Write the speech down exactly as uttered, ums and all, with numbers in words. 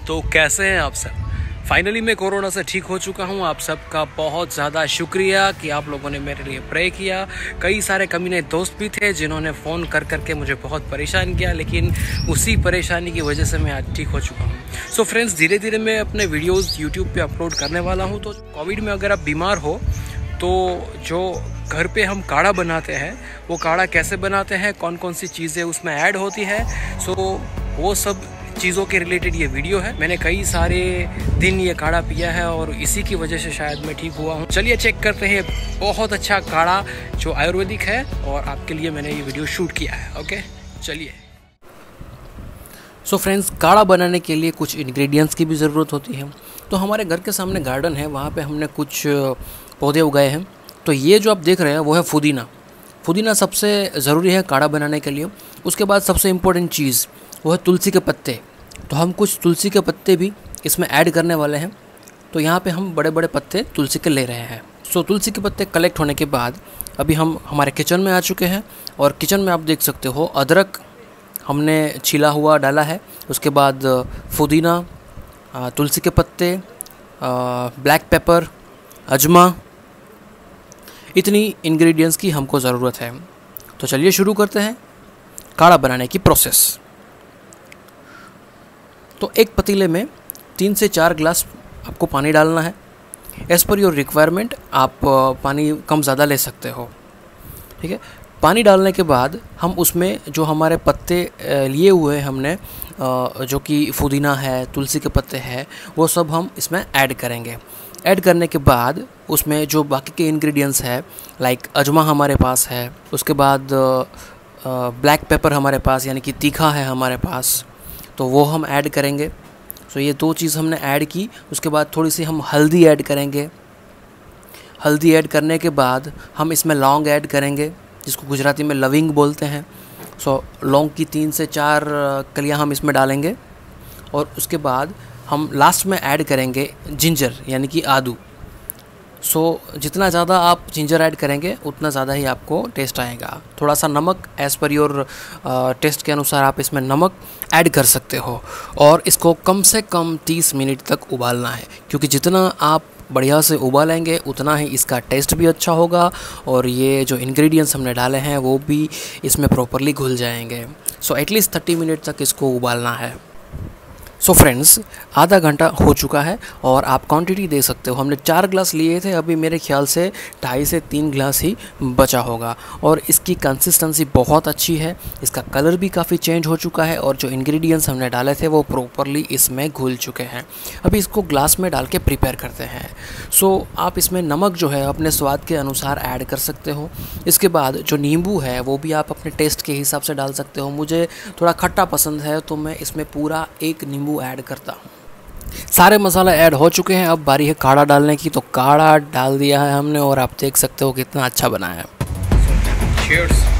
तो कैसे हैं आप सब। फाइनली मैं कोरोना से ठीक हो चुका हूं। आप सबका बहुत ज़्यादा शुक्रिया कि आप लोगों ने मेरे लिए प्रे किया। कई सारे कमीने दोस्त भी थे जिन्होंने फ़ोन कर करके मुझे बहुत परेशान किया, लेकिन उसी परेशानी की वजह से मैं आज ठीक हो चुका हूं। सो फ्रेंड्स, धीरे धीरे मैं अपने वीडियोज़ यूट्यूब पे अपलोड करने वाला हूँ। तो कोविड में अगर आप बीमार हो तो जो घर पे हम काढ़ा बनाते हैं, वो काढ़ा कैसे बनाते हैं, कौन कौन सी चीज़ें उसमें ऐड होती है, सो वो सब चीज़ों के रिलेटेड ये वीडियो है। मैंने कई सारे दिन ये काढ़ा पिया है और इसी की वजह से शायद मैं ठीक हुआ हूँ। चलिए चेक करते हैं। बहुत अच्छा काढ़ा जो आयुर्वेदिक है और आपके लिए मैंने ये वीडियो शूट किया है। ओके चलिए। सो फ्रेंड्स, काढ़ा बनाने के लिए कुछ इंग्रेडिएंट्स की भी ज़रूरत होती है। तो हमारे घर के सामने गार्डन है, वहाँ पे हमने कुछ पौधे उगाए हैं। तो ये जो आप देख रहे हैं वो है पुदीना। पुदीना सबसे ज़रूरी है काढ़ा बनाने के लिए। उसके बाद सबसे इम्पोर्टेंट चीज़ वो है तुलसी के पत्ते। तो हम कुछ तुलसी के पत्ते भी इसमें ऐड करने वाले हैं। तो यहाँ पे हम बड़े बड़े पत्ते तुलसी के ले रहे हैं। सो तुलसी के पत्ते कलेक्ट होने के बाद अभी हम हमारे किचन में आ चुके हैं। और किचन में आप देख सकते हो अदरक हमने छिला हुआ डाला है। उसके बाद पुदीना, तुलसी के पत्ते, ब्लैक पेपर, अजमा, इतनी इंग्रेडिएंट्स की हमको ज़रूरत है। तो चलिए शुरू करते हैं काढ़ा बनाने की प्रोसेस। तो एक पतीले में तीन से चार गिलास आपको पानी डालना है। एज़ पर योर रिक्वायरमेंट आप पानी कम ज़्यादा ले सकते हो, ठीक है। पानी डालने के बाद हम उसमें जो हमारे पत्ते लिए हुए हैं हमने, जो कि पुदीना है, तुलसी के पत्ते हैं, वो सब हम इसमें ऐड करेंगे। ऐड करने के बाद उसमें जो बाकी के इंग्रेडिएंट्स है, लाइक अजमा हमारे पास है, उसके बाद ब्लैक पेपर हमारे पास यानी कि तीखा है हमारे पास, तो वो हम ऐड करेंगे। सो ये दो चीज़ हमने ऐड की। उसके बाद थोड़ी सी हम हल्दी ऐड करेंगे। हल्दी ऐड करने के बाद हम इसमें लौंग ऐड करेंगे, जिसको गुजराती में लविंग बोलते हैं। सो लौंग की तीन से चार कलियां हम इसमें डालेंगे। और उसके बाद हम लास्ट में ऐड करेंगे जिंजर यानी कि आदू। सो so, जितना ज़्यादा आप जिंजर ऐड करेंगे उतना ज़्यादा ही आपको टेस्ट आएगा। थोड़ा सा नमक एज़ पर योर टेस्ट के अनुसार आप इसमें नमक ऐड कर सकते हो। और इसको कम से कम तीस मिनट तक उबालना है, क्योंकि जितना आप बढ़िया से उबालेंगे उतना ही इसका टेस्ट भी अच्छा होगा और ये जो इंग्रेडिएंट्स हमने डाले हैं वो भी इसमें प्रॉपरली घुल जाएंगे। सो एटलीस्ट थर्टी मिनट तक इसको उबालना है। सो so फ्रेंड्स, आधा घंटा हो चुका है और आप क्वांटिटी दे सकते हो। हमने चार ग्लास लिए थे, अभी मेरे ख्याल से ढाई से तीन ग्लास ही बचा होगा। और इसकी कंसिस्टेंसी बहुत अच्छी है, इसका कलर भी काफ़ी चेंज हो चुका है और जो इंग्रेडिएंट्स हमने डाले थे वो प्रॉपरली इसमें घुल चुके हैं। अभी इसको ग्लास में डाल के प्रिपेयर करते हैं। सो so, आप इसमें नमक जो है अपने स्वाद के अनुसार ऐड कर सकते हो। इसके बाद जो नींबू है वो भी आप अपने टेस्ट के हिसाब से डाल सकते हो। मुझे थोड़ा खट्टा पसंद है तो मैं इसमें पूरा एक नींबू ऐड करता हूँ। सारे मसाले ऐड हो चुके हैं। अब बारी है काढ़ा डालने की। तो काढ़ा डाल दिया है हमने और आप देख सकते हो कितना अच्छा बना है। Cheers.